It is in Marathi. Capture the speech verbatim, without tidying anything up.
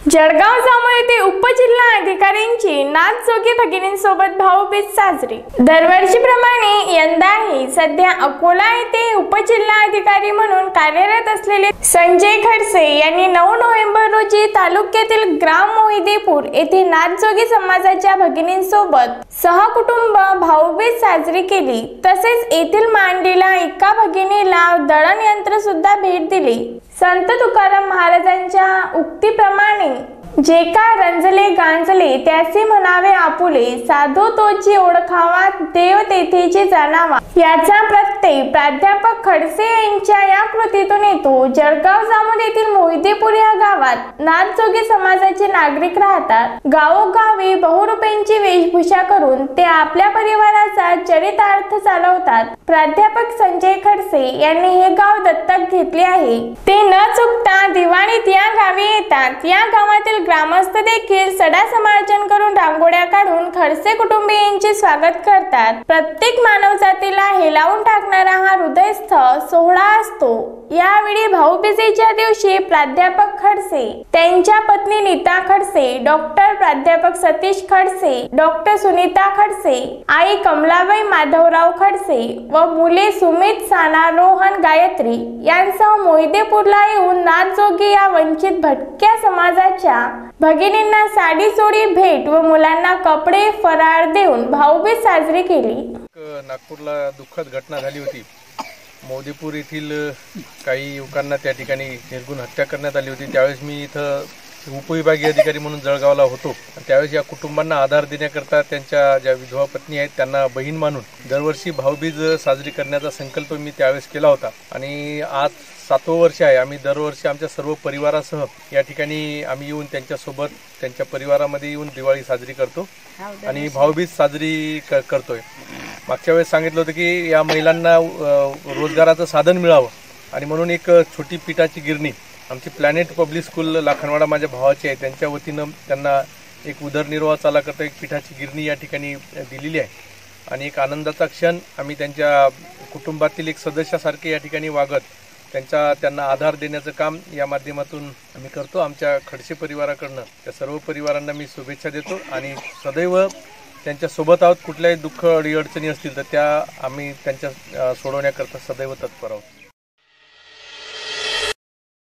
जळगाव जामोद येथे उपजिल्हा अधिकाऱ्यांची नाथजोगी भगिनींसोबत भाऊबीज साजरी। दरवर्षीप्रमाणे यंदाही सध्या अकोला येथे उपजिल्हा अधिकारी म्हणून कार्यरत असलेले संजय खडसे यांनी नऊ नोव्हेंबर रोजी तालुक्यातील ग्राम मोहिदेपूर येथे नाथजोगी समाजाच्या भगिनींसोबत सहकुटुंब भाऊबीज साजरी केली। तसेच येथील मांडीला एका भगिनीला दळण यंत्र सुद्धा भेट दिली। संत तुकाराम महाराजांच्या उक्तीप्रमाणे जे काय रंजले गांजले त्याचे म्हणावे आपुले, साधू तोची ओळखावा देव तेथेची जाणावा याचा प्रत्यय प्राध्यापक खडसे यांच्या या कृतीतून येतो। जळगाव जामोद येथील मोहिदेपूर या गावात नाथजोगी समाजाचे नागरिक राहतात। गावोगावी बहुरूपांची वेशभूषा करून ते आपल्या परिवाराचा चरितार्थ चालवतात। प्राध्यापक संजय खडसे यांनी हे गाव दत्तक घेतले आहे। ते न चुकता दिवाळीत या गावी येतात। या गावातील ग्रामस्थ देखील सडा समार्जन करून रांगोळ्या काढून खडसे कुटुंबियांचे स्वागत करतात। प्रत्येक मानवजातीला हेलावून टाकणारा हा हृदयस्थ सोहळा असतो। यावेळी भाऊबीजेच्या दिवशी प्राध्यापक खडसे, त्यांच्या पत्नी नीता खडसे, डॉक्टर प्राध्यापक सतीश खडसे, डॉक्टर सुनीता खडसे, आई कमलाबाई माधवराव खडसे व मुले सुमित, साना, रोहन, गायत्री यांसह मोहिदेपूरला येऊन नाथजोगी या वंचित भटक्या समाजाच्या भगिनींना साडी चोळी भेट व मुलांना कपडे फराळ देऊन भाऊबीज साजरी केली। नागपूरला दुःखद घटना झाली होती। मोहिदेपूर येथील काही युवकांना त्या ठिकाणी निर्गुण हत्या करण्यात आली होती। त्यावेळेस मी इथं उपविभागीय अधिकारी म्हणून जळगावला होतो। त्यावेळेस या कुटुंबांना आधार देण्याकरता त्यांच्या ज्या विधवा पत्नी आहेत त्यांना बहीण मानून दरवर्षी भाऊबीज साजरी करण्याचा संकल्प मी त्यावेळेस केला होता आणि आज सातवं वर्ष आहे। आम्ही दरवर्षी आमच्या सर्व परिवारासह या ठिकाणी आम्ही येऊन त्यांच्यासोबत त्यांच्या परिवारामध्ये येऊन दिवाळी साजरी करतो आणि भाऊबीज साजरी करतोय। मागच्या वेळेस सांगितलं होतं की या महिलांना रोजगाराचं साधन मिळावं आणि म्हणून एक छोटी पिठाची गिरणी आमची प्लॅनेट पब्लिक स्कूल लाखनवाडा माझ्या भावाची आहे, त्यांच्या वतीनं त्यांना एक उदरनिर्वाह चाला करता एक पिठाची गिरणी या ठिकाणी दिलेली आहे आणि एक आनंदाचा क्षण आम्ही त्यांच्या कुटुंबातील एक सदस्यासारखे या ठिकाणी वागत त्यांचा त्यांना आधार देण्याचं काम या माध्यमातून आम्ही करतो। आमच्या खडसे परिवाराकडनं त्या सर्व परिवारांना मी शुभेच्छा देतो आणि सदैव त्यांच्या सोबत आहोत। कुठल्याही दुःख अडीअडचणी असतील तर त्या आम्ही त्यांच्या सोडवण्याकरता सदैव तत्पर आहोत।